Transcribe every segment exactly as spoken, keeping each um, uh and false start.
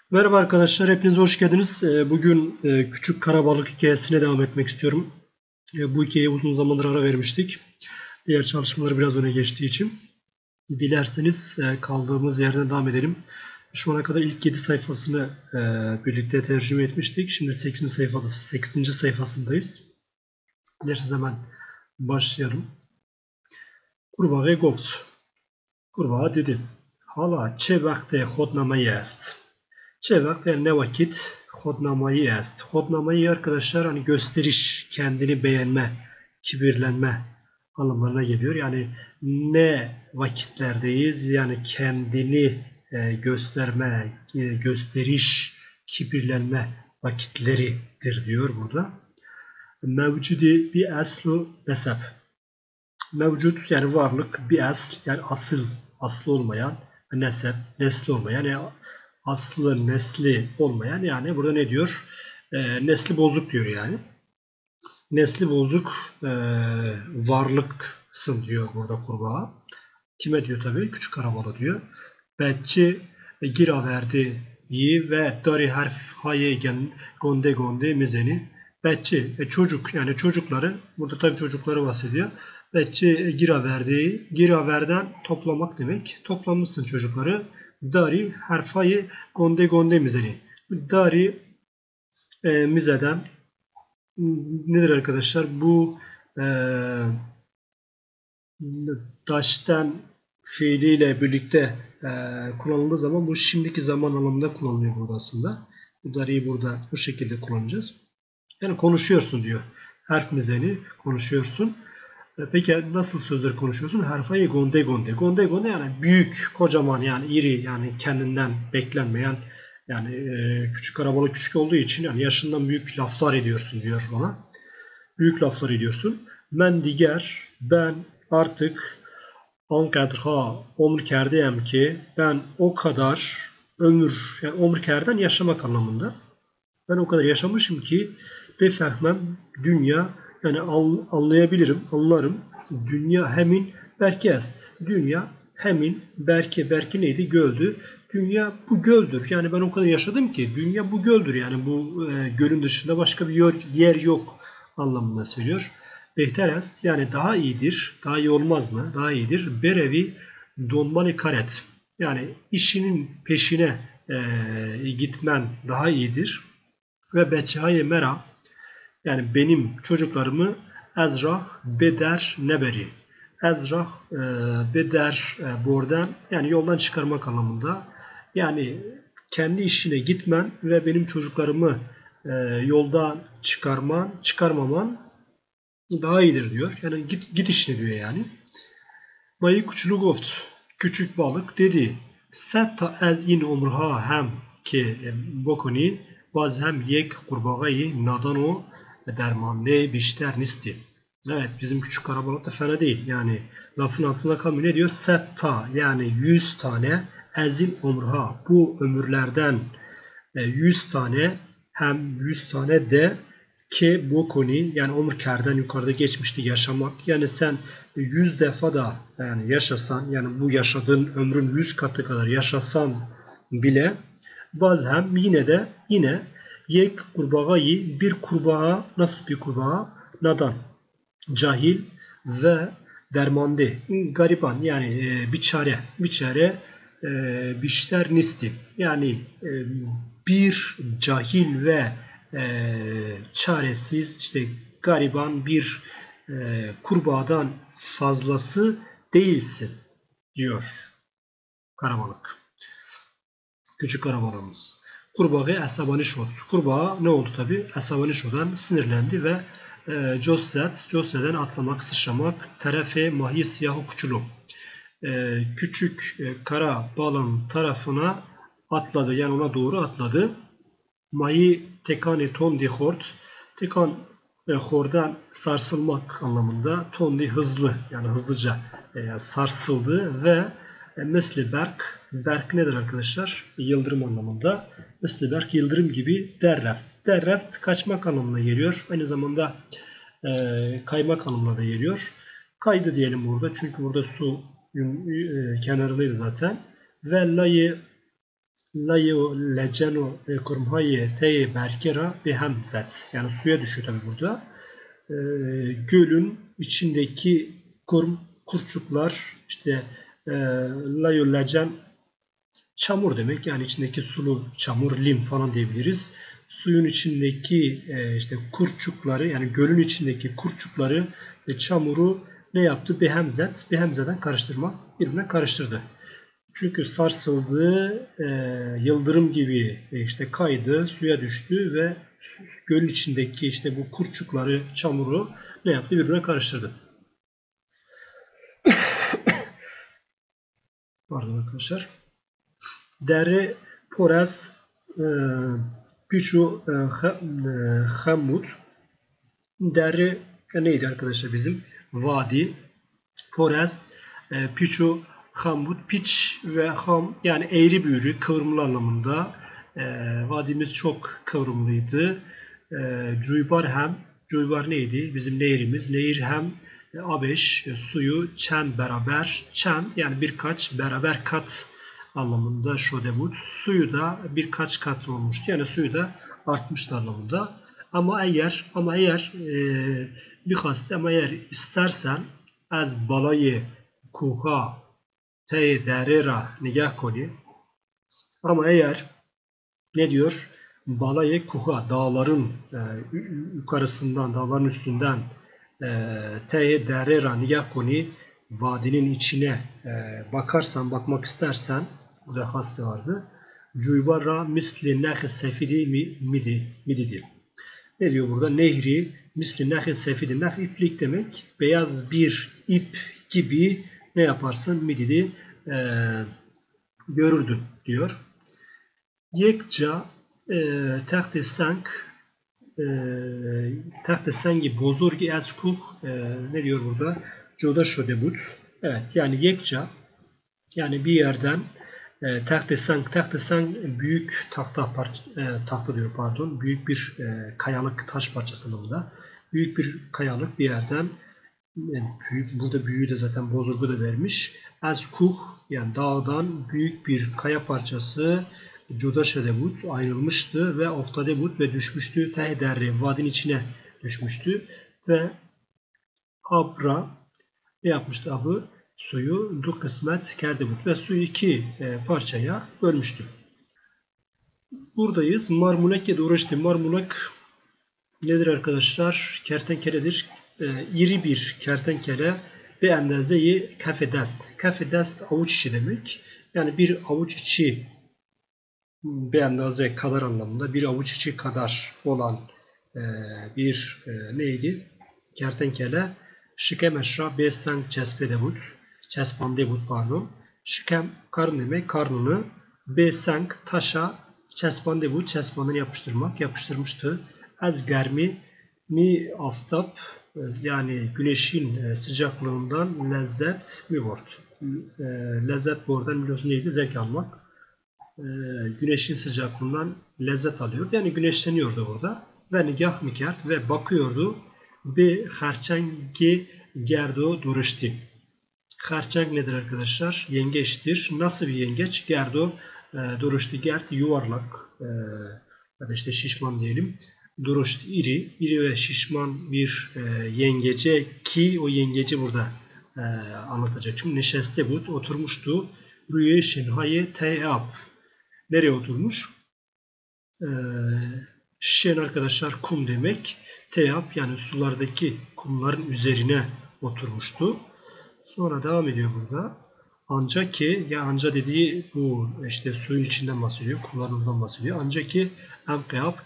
Merhaba arkadaşlar, hepiniz hoş geldiniz. Ee, Bugün e, küçük karabalık hikayesine devam etmek istiyorum. E, Bu hikayeye uzun zamandır ara vermiştik. Diğer çalışmaları biraz öne geçtiği için. Dilerseniz e, kaldığımız yerden devam edelim. Şu ana kadar ilk yedi sayfasını e, birlikte tercüme etmiştik. Şimdi sekizinci sayfada, sekizinci sayfasındayız. Dilerseniz hemen başlayalım. Kurbağa گفت. Kurbağa dedi: Hala çe vakte hodnamayı est. Çe vakte yani ne vakit? Hodnamayı est. Hodnamayı arkadaşlar hani gösteriş, kendini beğenme, kibirlenme anlamlarına geliyor. Yani ne vakitlerdeyiz? Yani kendini e, gösterme, e, gösteriş, kibirlenme vakitleridir diyor burada. Mevcudi bir aslu nesep. Mevcut yani varlık, bir asl yani asıl, aslı olmayan, nesep, nesli olmayan, yani aslı, nesli olmayan, yani burada ne diyor? E, nesli bozuk diyor yani. Nesli bozuk e, varlıksın diyor burada kurbağa. Kime diyor tabii? Küçük karabalı diyor. Belki gira verdi yi ve dari harf hayegen gonde gonde mizeni. Belki e, çocuk yani çocukları, burada tabii çocukları bahsediyor. Belki gira verdi, gira verden toplamak demek. Toplamışsın çocukları. Dari harfayı gonde gonde mizeni. Dari e, mizeden nedir arkadaşlar? Bu e, daşten fiiliyle birlikte e, kullanıldığı zaman bu şimdiki zaman anlamında kullanılıyor burada aslında. Bu dariyi burada bu şekilde kullanacağız. Yani konuşuyorsun diyor. Harf mizeni konuşuyorsun. E, peki nasıl sözler konuşuyorsun? Harfayı gonde gonde. Gonde gonde yani büyük, kocaman yani iri yani kendinden beklenmeyen yani e, küçük arabalı küçük olduğu için yani yaşından büyük laflar ediyorsun diyor ona. Büyük laflar ediyorsun. Ben diğer ben artık Ankadrha ömür kerdeyim ki ben o kadar ömür yani ömür kerden yaşamak anlamında. Ben o kadar yaşamışım ki befehmem dünya yani anlayabilirim, anlarım. Dünya hemin berke est. Dünya hemin berke berke neydi? Göldü. Dünya bu göldür. Yani ben o kadar yaşadım ki dünya bu göldür. Yani bu e, gölün dışında başka bir yer, yer yok anlamında söylüyor. Behter est yani daha iyidir. Daha iyi olmaz mı? Daha iyidir. Berevi donmani karet. Yani işinin peşine e, gitmen daha iyidir. Ve beçaye mera yani benim çocuklarımı ezrah beder neberi. Ezrah e, beder e, bordan yani yoldan çıkarmak anlamında. Yani kendi işine gitmen ve benim çocuklarımı e, yoldan çıkarman, çıkarmaman daha iyidir diyor. Yani git, git işine diyor yani. Mayı küçülü goft. Küçük balık dedi. Setta ez in umrha hem ki bokoni baz hem yek kurbağayı nadan o dermanlı bişter nisti. Evet bizim küçük karabalık da fena değil. Yani lafın altında kalmıyor. Ne diyor? Setta yani yüz tane ezin umrha. Bu ömürlerden yüz tane hem yüz tane de ki bu konu yani ömür kârdan yukarıda geçmişti yaşamak. Yani sen yüz defa da yani yaşasan yani bu yaşadığın ömrün yüz katı kadar yaşasan bile bazen yine de yine yek kurbağayı bir kurbağa nasıl bir kurbağa? Nadan, cahil ve dermande, gariban yani e, bir çare, bir çare e, bişter nisti yani e, bir cahil ve e, çaresiz işte gariban bir e, kurbağadan fazlası değilsin diyor karabalık. Küçük karabalığımız. Kurbağa asabaniş oldu. Kurbağa ne oldu tabi? Asabaniş olan sinirlendi ve e, Josset, Josset'den atlamak, sıçramak, terefe, mahi, siyahı, kuçulu. E, küçük e, kara balın tarafına atladı. Yani ona doğru atladı. Mahi tekani tondi hort. Tekan e, hordan sarsılmak anlamında. Tondi hızlı yani hızlıca e, sarsıldı ve e, mesli berk. Berk nedir arkadaşlar? Yıldırım anlamında. Mesli berk yıldırım gibi derreft. Derreft kaçmak anlamına geliyor. Aynı zamanda e, kaymak anlamına da geliyor. Kaydı diyelim burada. Çünkü burada su e, kenarındaydı zaten. Ve layı Layu lecenu kurmhayı teyi berkera bir hemzet. Yani suya düşüyor tabi burada. E, gölün içindeki kurm, kurçuklar işte e, layu lecen çamur demek. Yani içindeki sulu çamur, lim falan diyebiliriz. Suyun içindeki e, işte kurçukları yani gölün içindeki kurçukları ve çamuru ne yaptı? Behemzet. Behemzeden karıştırma. Birbirine karıştırdı. Çünkü sarsıldı, e, yıldırım gibi e, işte kaydı, suya düştü ve gölün içindeki işte bu kurçukları, çamuru ne yaptı? Birbirine karıştırdı. Pardon arkadaşlar. Deri poras piçu hamut. Deri neydi arkadaşlar bizim? Vadi, poras, piçu hamut, piç ve ham yani eğri büğrü, kıvrımlı anlamında. E, vadimiz çok kıvrımlıydı. E, cuybar hem, cuybar neydi? Bizim nehirimiz. Nehir hem e, abeş, e, suyu çen beraber, çen yani birkaç beraber kat anlamında şodebut. Suyu da birkaç kat olmuştu. Yani suyu da artmıştı anlamında. Ama eğer ama eğer e, bir hasta ama eğer istersen az balayı kuha te derera nigah koni. Ama eğer ne diyor? Balayı kuha dağların e, yukarısından dağların üstünden e, te derera nigah koni vadinin içine e, bakarsan bakmak istersen burada hasta vardı. Cuybarra misli nehi sefidi midi mididir. Ne diyor burada? Nehri misli nehi sefidi. Neh iplik demek. Beyaz bir ip gibi ne yaparsın? Mididi e, görürdün diyor. Yekça e, tahte sank e, tahte sanki bozurgi eskuh e, ne diyor burada? Coda şodebut. Evet yani yekça yani bir yerden e, tahte sank tahte sank büyük tahta parça, e, tahta diyor pardon büyük bir e, kayalık taş parçasında büyük bir kayalık bir yerden yani büyük, burada büyüğü de zaten bozurgu da vermiş. Az kuh yani dağdan büyük bir kaya parçası Cudaşedebut ayrılmıştı ve Oftadebut ve düşmüştü. Tehderri vadinin içine düşmüştü ve Abra ne yapmıştı abı? Suyu du kısmet kerdebut ve suyu iki e, parçaya bölmüştü. Buradayız. Marmunek uğraştı. Marmunek nedir arkadaşlar? Kertenkeledir. E, iri bir kertenkele ve endazeyi kafedest. Kafedest avuç içi demek. Yani bir avuç içi bir endaze kadar anlamında bir avuç içi kadar olan e, bir e, neydi? Kertenkele şikem eşra besan çespedebut. Çespandebut pardon. Şikem karın demek. Karnını besan taşa çespandebut. Çespandını yapıştırmak. Yapıştırmıştı. Az germi mi aftap yani güneşin sıcaklığından lezzet mi vort. Lezzet bu oradan biliyorsun neydi? Zevk almak. Güneşin sıcaklığından lezzet alıyordu. Yani güneşleniyordu burada. Ve nigah mikert ve bakıyordu. Bir harçengi gerdo duruştu. Harçeng nedir arkadaşlar? Yengeçtir. Nasıl bir yengeç? Gerdo duruştu. Gert yuvarlak ya da işte şişman diyelim. Duruştu iri. İri ve şişman bir yengece ki o yengeci burada anlatacak. Şimdi neşeste bud oturmuştu. Rüye şenhaye teyap. Nereye oturmuş? Ee, şen arkadaşlar kum demek. Teyap yani sulardaki kumların üzerine oturmuştu. Sonra devam ediyor burada. Ancak ki ya anca dediği bu işte suyun içinden bahsediyor. Kumlarından bahsediyor. Ancak ki emkıyap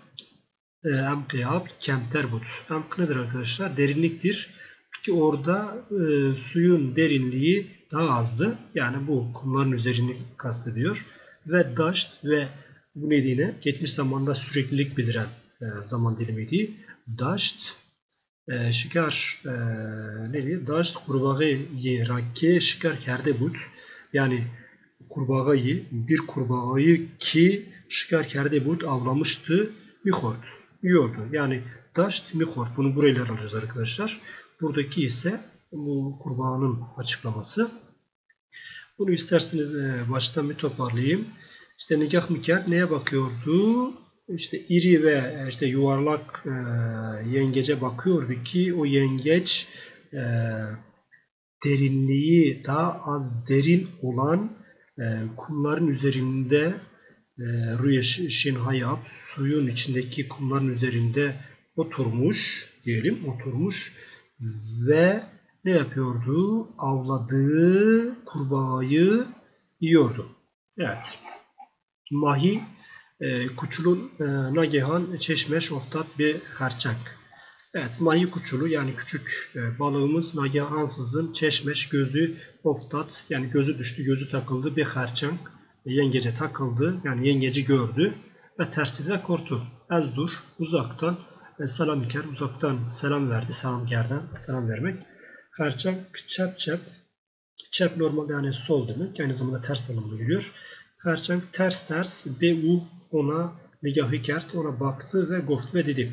emkıyap kemterbut. Emk nedir arkadaşlar? Derinliktir. Ki orada e, suyun derinliği daha azdı. Yani bu kumların üzerini kastediyor. Ve daşt ve bu nedeniyle geçmiş zamanda süreklilik bildiren e, zaman dilimiydi. Daşt e, şikar e, neydi? Daşt kurbağayı rakke şikar kerde but. Yani kurbağayı bir kurbağayı ki şikar kerde but avlamıştı. Mihort. Yiyordu. Yani daşt mihort. Bunu burayla alacağız arkadaşlar. Buradaki ise bu kurbağanın açıklaması. Bunu isterseniz baştan bir toparlayayım. İşte Nigah Miker neye bakıyordu? İşte iri ve işte yuvarlak e, yengece bakıyordu ki o yengeç e, derinliği daha az derin olan e, kumların üzerinde e, Rüye Şinhayap suyun içindeki kumların üzerinde oturmuş diyelim oturmuş ve ne yapıyordu? Avladığı kurbağayı yiyordu. Evet. Mahi e, kuçulun e, nagehan çeşmeş oftat bir harçak. Evet, mahi kuçulu yani küçük e, balığımız nagehansızın çeşmeş gözü oftat yani gözü düştü, gözü takıldı bir harçak. E, yengece takıldı yani yengeci gördü ve tersine korktu. Ez dur uzaktan e, selam iker uzaktan selam verdi. Selam gerden selam vermek. Harçak çep çep. Çep normal yani sol demek. Aynı zamanda ters anlamına geliyor. Harçak ters ters be u ona nigahı kert ona baktı ve goft ve dedi.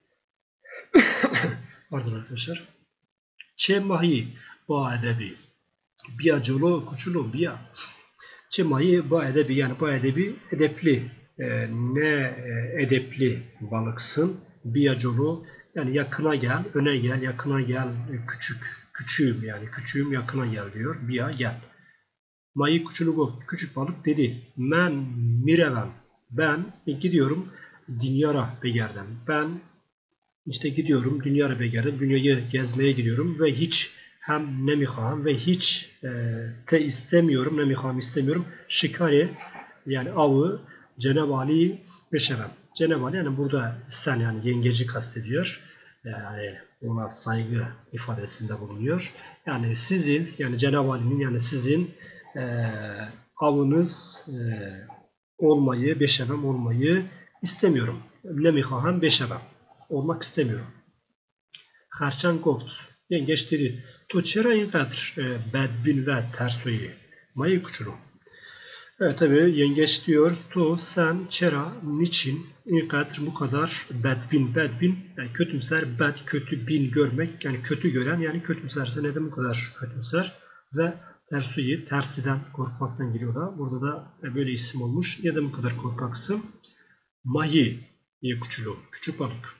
Pardon arkadaşlar. Çe mahi ba edebi. Biya colo kuçulu biya. Çe mahi ba edebi yani ba edebi edepli. E, ne e, edepli balıksın. Biya colo yani yakına gel, öne gel, yakına gel, küçük, küçüğüm yani küçüğüm yakına gel diyor. Biya gel. Mahi kuçulu goft küçük balık dedi. Men mirevem. Ben gidiyorum dünyara begerden. Ben İşte gidiyorum dünya begerden, dünyayı gezmeye gidiyorum ve hiç hem ne miham ve hiç e, te istemiyorum, ne miham istemiyorum. Şikari yani avı Cenab-ı Ali beşemem. Cenab-ı Ali yani burada sen yani yengeci kastediyor. Yani ona saygı ifadesinde bulunuyor. Yani sizin yani Cenab-ı Ali'nin yani sizin e, avınız e, olmayı, beşemem olmayı istemiyorum. Ne miham beşemem. Olmak istemiyorum. Harçan goft. Yengeç dedi. Tu çera inqadr bedbin ve tersoyi. Mayı kuçuru. Evet tabi yengeç diyor. Tu sen çera niçin inqadr bu kadar bedbin bedbin yani kötümser bed kötü bin görmek yani kötü gören yani kötümserse neden bu kadar kötümser ve tersoyi tersiden korkmaktan geliyor da burada da böyle isim olmuş. Neden bu kadar korkaksın? Mayi diye kuçulu. Küçük balık.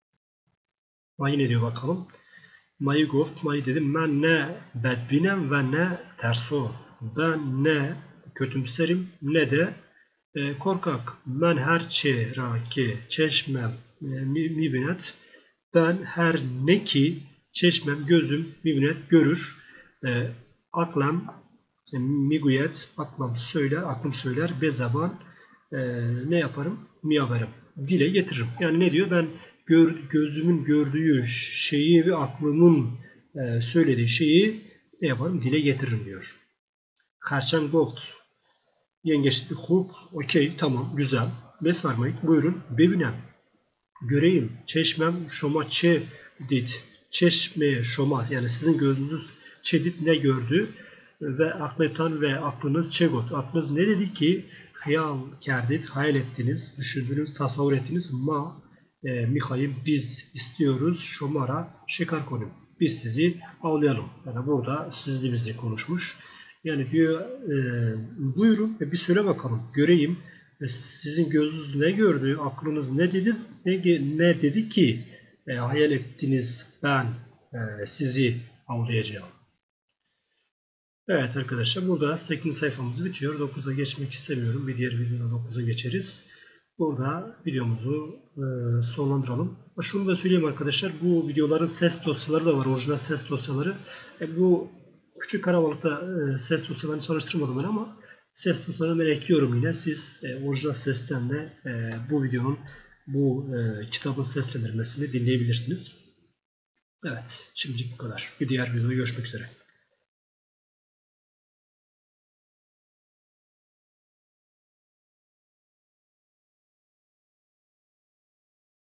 Mayi ne diyor bakalım. Mayi goft, mayi dedim. Ben ne bedbinem ve ne terso. Ben ne kötümserim ne de e, korkak. Ben her çeraki çeşmem e, mi binet. Ben her ne ki çeşmem gözüm mi binet görür. E, aklım e, miguyet aklım söyler, aklım söyler be zaman e, ne yaparım? Mi haberim. Dile getiririm. Yani ne diyor? Ben Gör, gözümün gördüğü şeyi ve aklımın e, söylediği şeyi ne yaparım? Dile getiririm diyor. Karşan goft. Yengeç hub. Okey tamam güzel. Besarmayık buyurun. Bebinem. Göreyim. Çeşmem şoma çe dit. Çeşmeye şoma yani sizin gözünüz çedit ne gördü? Ve akletan ve aklınız çegot. Aklınız ne dedi ki? Hayal kerdit. Hayal ettiniz. Düşündünüz. Tasavvur ettiniz. Ma E, Miha'yı biz istiyoruz şomara şekar konum. Biz sizi avlayalım. Yani burada sizli bizli konuşmuş. Yani diyor e, buyurun bir söyle bakalım. Göreyim. E, sizin gözünüz ne gördü? Aklınız ne dedi? Ne, ne dedi ki e, hayal ettiniz ben e, sizi avlayacağım. Evet arkadaşlar burada sekizinci sayfamız bitiyor. dokuza geçmek istemiyorum. Bir diğer videoda dokuza geçeriz. Burada videomuzu e, sonlandıralım. Şunu da söyleyeyim arkadaşlar. Bu videoların ses dosyaları da var. Orijinal ses dosyaları. E, bu küçük karabalıkta e, ses dosyalarını çalıştırmadım ben ama ses dosyalarını ben ekliyorum yine. Siz e, orijinal sesten de e, bu videonun bu e, kitabın seslendirmesini dinleyebilirsiniz. Evet. Şimdilik bu kadar. Bir diğer videoda görüşmek üzere.